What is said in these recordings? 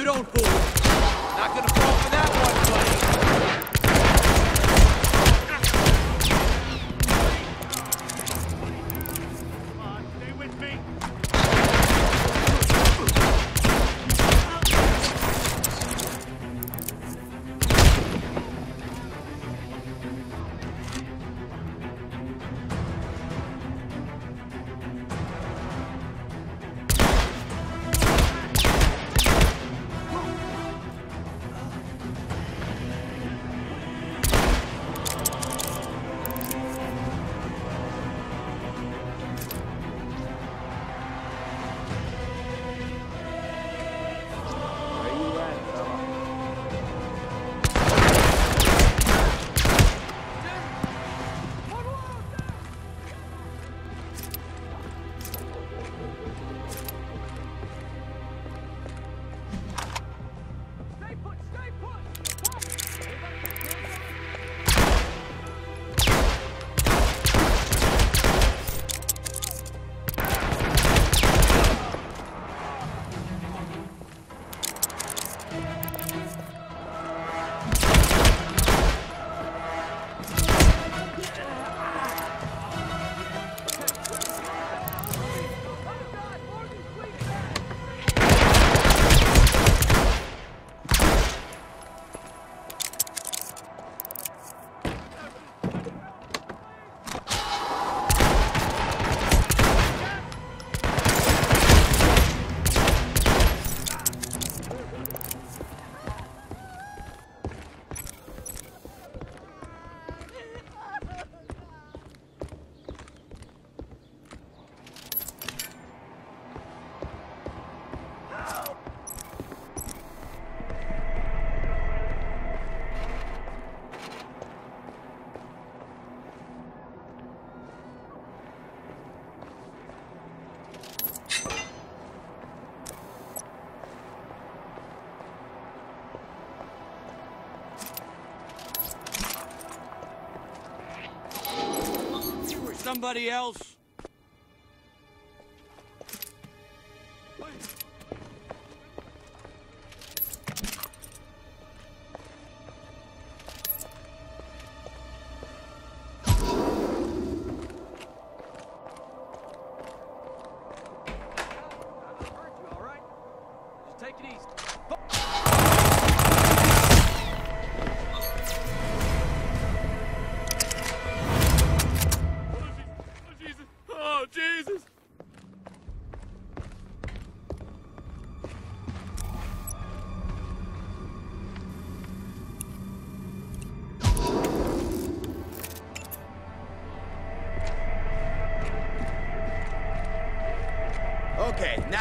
don't fool. Not gonna fall for that one, buddy. Come on, stay with me. Somebody else? Take it easy. Oh, Jesus! Okay, now...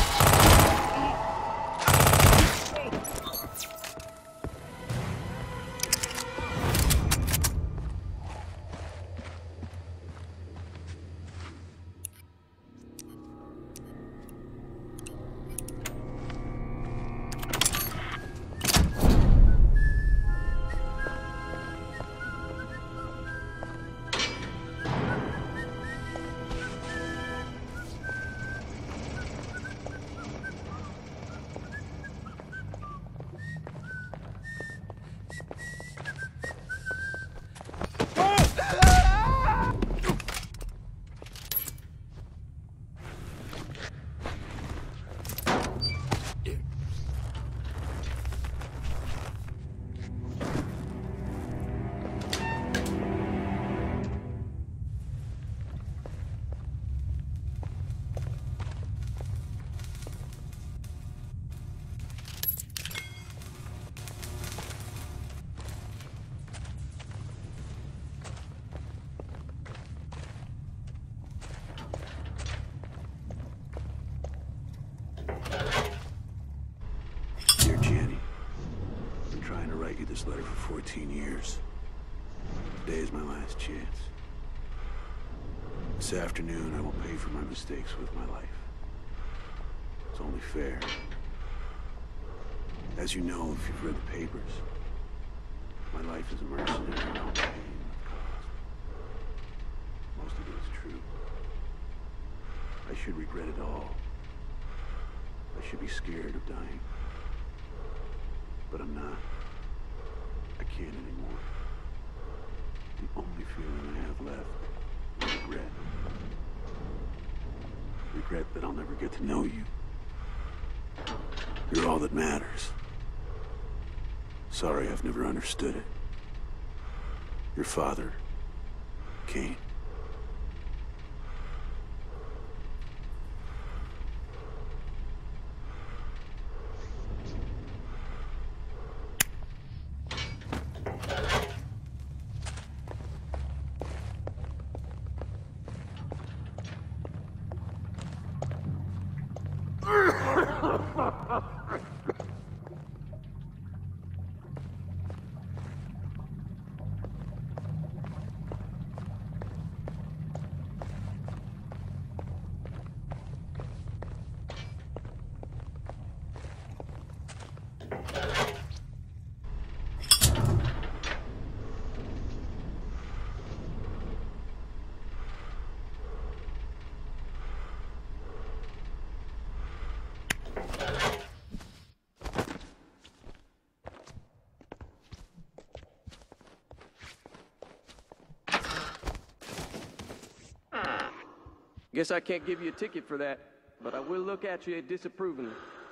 Dear Jenny, I've been trying to write you this letter for 14 years. Today is my last chance. This afternoon, I will pay for my mistakes with my life. It's only fair. As you know, if you've read the papers, my life as a mercenary and all the pain I've caused. Most of it is true. I should regret it all. I should be scared of dying. Nah. I can't anymore. The only feeling I have left is regret. Regret that I'll never get to know you. You're all that matters. Sorry I've never understood it. Your father, Kane. Guess I can't give you a ticket for that, but I will look at you disapprovingly.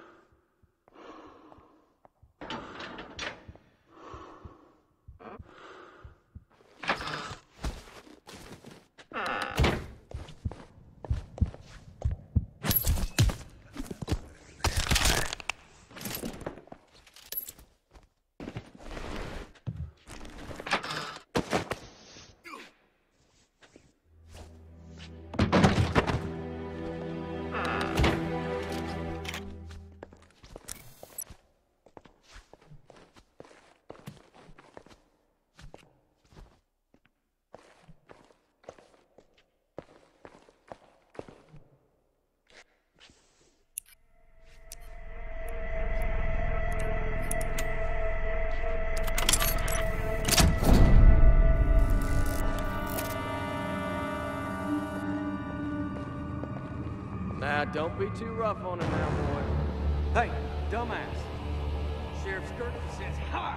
Now, don't be too rough on him now, boy. Hey, dumbass. Sheriff Skirk says hi.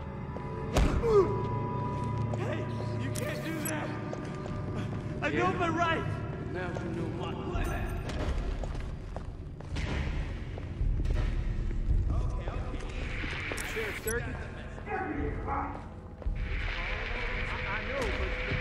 Hey, you can't do that. I know my rights. Now you know what way. Okay. Sheriff Skirk. I know, but...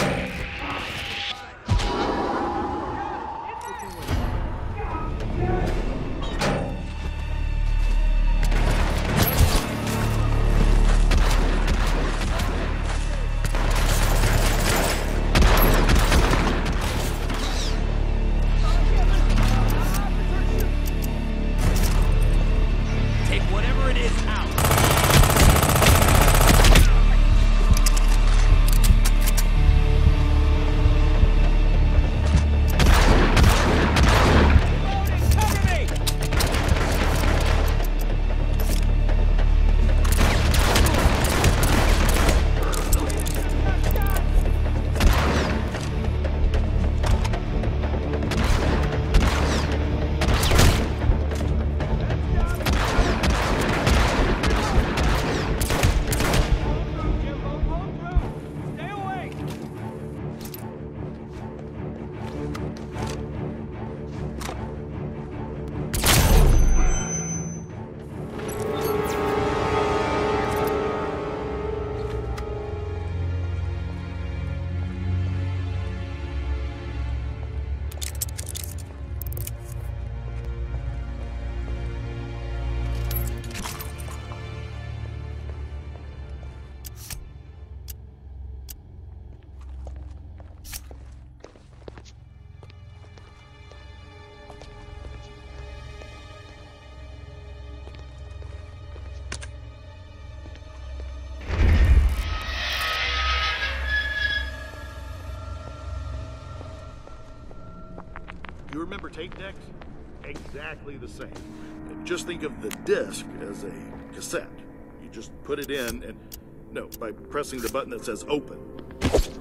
Take whatever it is out. You remember tape decks? Exactly the same. Just think of the disc as a cassette. You just put it in and, no, by pressing the button that says open.